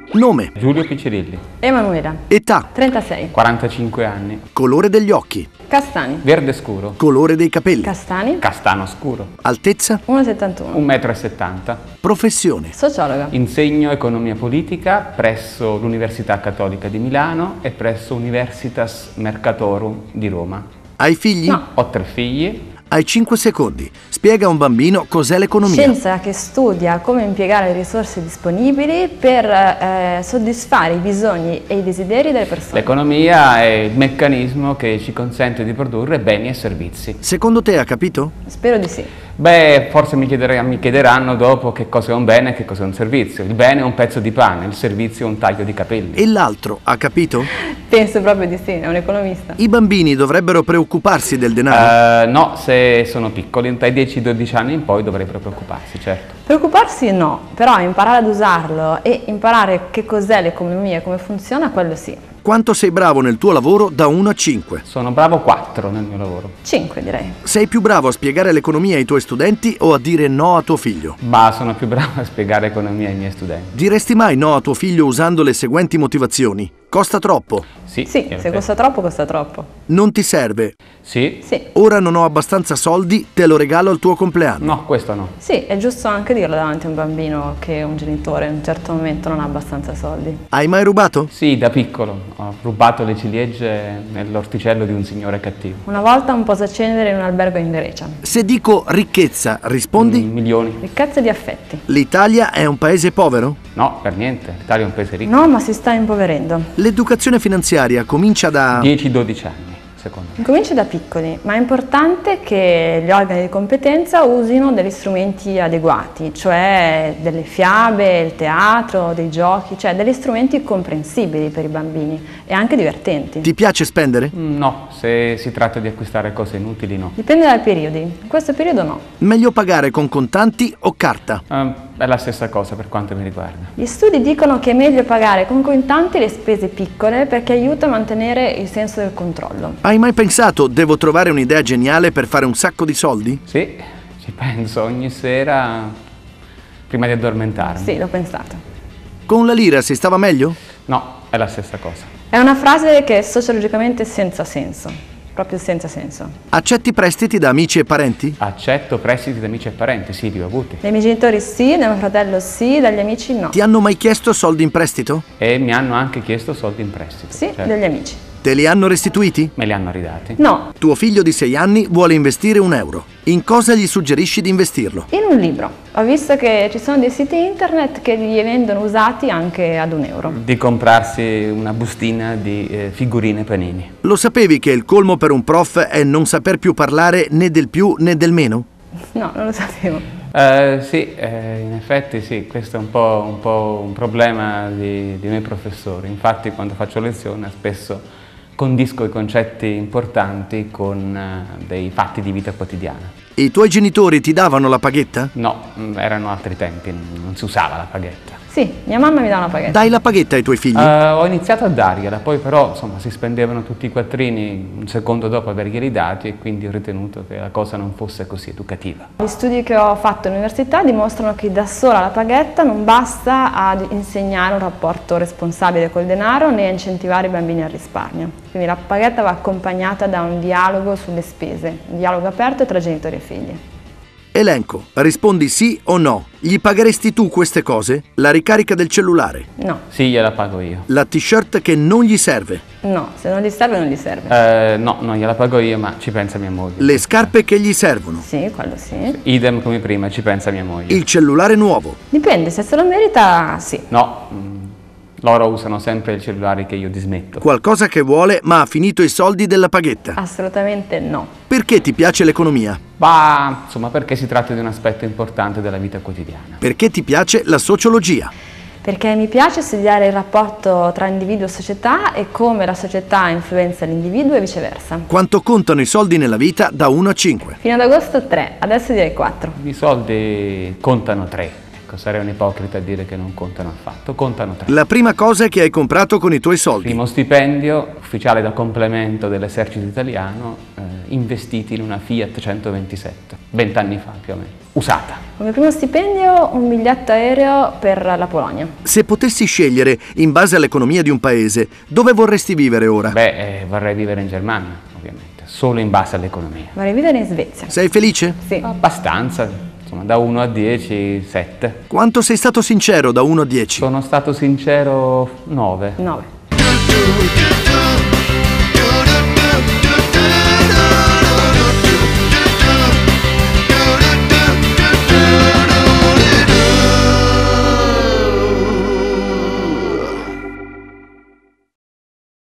Nome. Giulio Piccirilli. Emanuela. Età. 36. 45 anni. Colore degli occhi. Castani. Verde scuro. Colore dei capelli. Castani. Castano scuro. Altezza. 1,71. 1,70 m. Professione. Sociologa. Insegno economia politica presso l'Università Cattolica di Milano e presso Universitas Mercatorum di Roma. Hai figli? No. Ho 3 figli. Hai 5 secondi. Spiega a un bambino cos'è l'economia. Scienza che studia come impiegare le risorse disponibili per soddisfare i bisogni e i desideri delle persone. L'economia è il meccanismo che ci consente di produrre beni e servizi. Secondo te ha capito? Spero di sì. Beh, forse mi chiederanno dopo che cosa è un bene e che cosa è un servizio. Il bene è un pezzo di pane, il servizio è un taglio di capelli. E l'altro ha capito? Penso proprio di sì, è un economista. I bambini dovrebbero preoccuparsi del denaro? No, se sono piccoli, dai 10-12 anni in poi dovrebbero preoccuparsi, certo. Preoccuparsi no, però imparare ad usarlo e imparare che cos'è l'economia e come funziona, quello sì. Quanto sei bravo nel tuo lavoro da 1 a 5? Sono bravo 4 nel mio lavoro. 5 direi. Sei più bravo a spiegare l'economia ai tuoi studenti o a dire no a tuo figlio? Ma sono più bravo a spiegare economia ai miei studenti. Diresti mai no a tuo figlio usando le seguenti motivazioni? Costa troppo? Sì, Sì, se costa troppo, costa troppo. Non ti serve? Sì? Sì. Ora non ho abbastanza soldi, te lo regalo al tuo compleanno. No, questo no. Sì, è giusto anche dirlo davanti a un bambino che un genitore in un certo momento non ha abbastanza soldi. Hai mai rubato? Sì, da piccolo ho rubato le ciliegie nell'orticello di un signore cattivo. Una volta un posacenere in un albergo in Grecia. Se dico ricchezza, rispondi? Milioni. Ricchezza di affetti. L'Italia è un paese povero? No, per niente. L'Italia è un paese ricco. No, ma si sta impoverendo. L'educazione finanziaria comincia da... 10-12 anni, secondo me. Comincia da piccoli, ma è importante che gli organi di competenza usino degli strumenti adeguati, cioè delle fiabe, il teatro, dei giochi, cioè degli strumenti comprensibili per i bambini e anche divertenti. Ti piace spendere? No, se si tratta di acquistare cose inutili no. Dipende dai periodi, in questo periodo no. Meglio pagare con contanti o carta? È la stessa cosa per quanto mi riguarda. Gli studi dicono che è meglio pagare con contanti le spese piccole perché aiuta a mantenere il senso del controllo. Hai mai pensato, devo trovare un'idea geniale per fare un sacco di soldi? Sì, ci penso ogni sera prima di addormentarmi. Sì, l'ho pensato. Con la lira si stava meglio? No, è la stessa cosa. È una frase che è sociologicamente senza senso, proprio senza senso. Accetti prestiti da amici e parenti? Accetto prestiti da amici e parenti, sì, li ho avuti. Dai miei genitori sì, da mio fratello sì, dagli amici no. Ti hanno mai chiesto soldi in prestito? E mi hanno anche chiesto soldi in prestito. Sì, certo. dagli amici. Te li hanno restituiti? Me li hanno ridati. No, Tuo figlio di 6 anni vuole investire €1. In cosa gli suggerisci di investirlo? in un libro. Ho visto che ci sono dei siti internet che li vendono usati anche ad €1. Di comprarsi una bustina di figurine Panini. Lo sapevi che il colmo per un prof è non saper più parlare né del più né del meno? No, non lo sapevo. Sì, in effetti sì, questo è un po' un problema di noi professori. Infatti quando faccio lezione spesso condisco i concetti importanti con dei fatti di vita quotidiana. I tuoi genitori ti davano la paghetta? No, erano altri tempi, non si usava la paghetta. Sì, mia mamma mi dà una paghetta. Dai la paghetta ai tuoi figli? Ho iniziato a dargliela, poi però insomma si spendevano tutti i quattrini un secondo dopo averglieli dati e quindi ho ritenuto che la cosa non fosse così educativa. Gli studi che ho fatto all'università dimostrano che da sola la paghetta non basta ad insegnare un rapporto responsabile col denaro né a incentivare i bambini al risparmio. Quindi la paghetta va accompagnata da un dialogo sulle spese, un dialogo aperto tra genitori e figli. Elenco, rispondi sì o no. Gli pagheresti tu queste cose? La ricarica del cellulare, No, Sì, gliela pago io. la t-shirt che non gli serve, no, se non gli serve non gli serve. No, non gliela pago io, ma ci pensa mia moglie. le scarpe che gli servono, Sì, quello sì. Idem come prima, ci pensa mia moglie. il cellulare nuovo, Dipende, se lo merita sì. No, loro usano sempre i cellulari che io dismetto. qualcosa che vuole ma ha finito i soldi della paghetta. Assolutamente no. Perché ti piace l'economia? Ma insomma, perché si tratta di un aspetto importante della vita quotidiana. Perché ti piace la sociologia? Perché mi piace studiare il rapporto tra individuo e società e come la società influenza l'individuo e viceversa. Quanto contano i soldi nella vita da 1 a 5? Fino ad agosto 3, adesso direi 4. I soldi contano 3. ecco, sarei un ipocrita a dire che non contano affatto, contano 3. La prima cosa che hai comprato con i tuoi soldi. Primo stipendio, ufficiale da complemento dell'esercito italiano, investiti in una Fiat 127, 20 anni fa più o meno, usata. Come primo stipendio un biglietto aereo per la Polonia. Se potessi scegliere in base all'economia di un paese, dove vorresti vivere ora? Beh, vorrei vivere in Germania, ovviamente, solo in base all'economia. Vorrei vivere in Svezia. Sei felice? Sì. Abbastanza, insomma, da 1 a 10, 7. Quanto sei stato sincero da 1 a 10? Sono stato sincero, 9. 9.